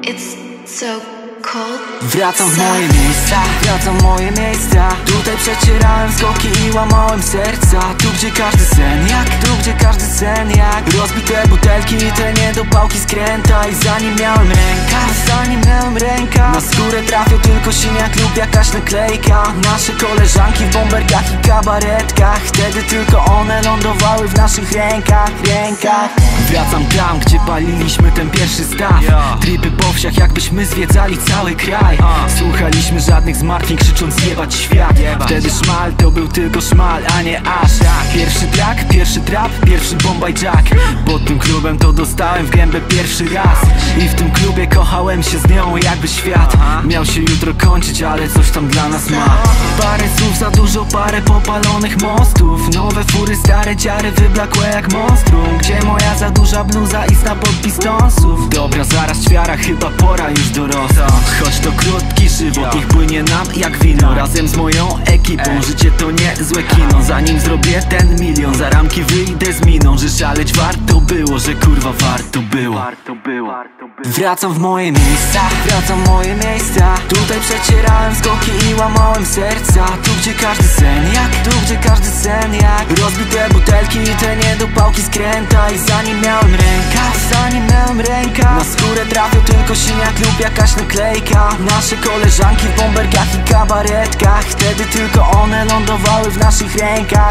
It's so cold. Wracam w moje miejsca, wracam w moje miejsca. Tutaj przecierałem skoki i łamałem serca. Tu gdzie każdy sen jak rozbite butelki i te niedopałki skręta. I zanim miałem rękaw na skórę trafił tylko siniak lub jakaś naklejka. Nasze koleżanki w bomberkach i kabaretkach, wtedy tylko one lądowały w naszych rękach. Wracam tam, gdzie paliliśmy ten pierwszy staw. Tripy po wsiach, jakbyśmy zwiedzali cały kraj. Słuchaliśmy żadnych zmartwień, krzycząc jebać świat. Wtedy szmal to był tylko szmal, a nie aż. Pierwszy track, pierwszy trap, pierwszy Bombay Jack. Pod tym klubem to dostałem w gębę pierwszy raz. I w tym klubie kochałem się z nią, jakby świat miał się jutro kończyć, ale coś tam dla nas ma. Parę słów za dużo, parę popalonych mostów. Nowe fury, stare dziary, wyblakłe jak monstrum. Gdzie moja za duża bluza i sta pod pistonsów. Dobra, zaraz ćwiara, chyba pora już dorosnąć. Choć to krótki żywot, niech płynie nam jak wino. Razem z moją ekipą, życie to nie złe kino. Zanim zrobię ten milion, za ramki wyjdę z miną, że szaleć warto było, że kurwa warto było. Wracam w moje miejsca, wracam w moje miejsca. Tutaj przecierałem skoki i łamałem serca. Tu gdzie każdy sen jak rozbite butelki i te niedopałki skręta. I zanim miałem rękaw na skórę trafił tylko siniak lub jakaś naklejka. Nasze koleżanki w bomberkach i kabaretkach, wtedy tylko one lądowały w naszych rękach.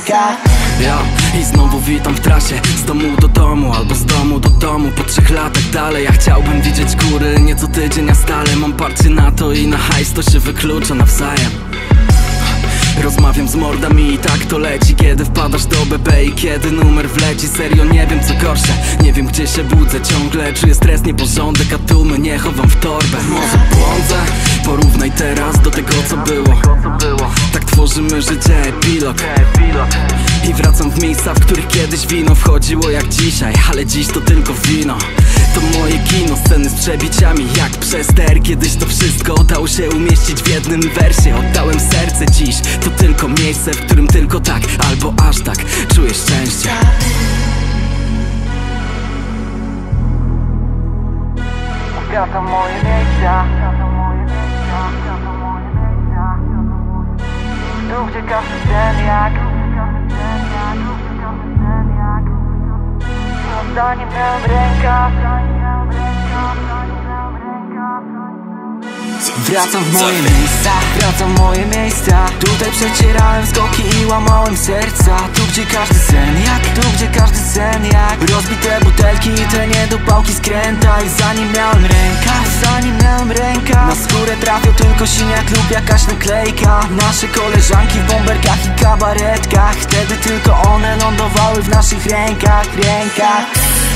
I znowu witam w trasie, z domu do domu albo z domu do domu. Po 3 latach dalej, ja chciałbym widzieć góry, nie co tydzień, a stale. Mam parcie na to i na hajs, to się wyklucza nawzajem. Rozmawiam z mordami i tak to leci, kiedy wpadasz do BB i kiedy numer wleci. Serio nie wiem co gorsze, nie wiem gdzie się budzę. Ciągle czuję stres, nieporządek, a tłumy nie chowam w torbę. Może błądzę? Porównaj teraz do tego co było. Tak tworzymy życie, epilog. I wracam w miejsca, w których kiedyś wino wchodziło jak dzisiaj, ale dziś to tylko wino. To moje kino, sceny z przebiciami jak przester. Kiedyś to wszystko dało się umieścić w jednym wersie. Oddałem serce, dziś to tylko miejsce, w którym tylko tak albo aż tak czuję szczęście. Wracam w moje miejsca, tu gdzie każdy sen jak zanim miałem rękaw. Wracam w moje miejsca, wracam w moje miejsca. Tutaj przecierałem skoki i łamałem serca. Tu gdzie każdy sen jak rozbite butelki i te niedopałki skręta. I zanim miałem rękaw na skórę trafił tylko siniak lub jakaś naklejka. Nasze koleżanki w bomberkach i kabaretkach, wtedy tylko one lądowały w naszych rękach.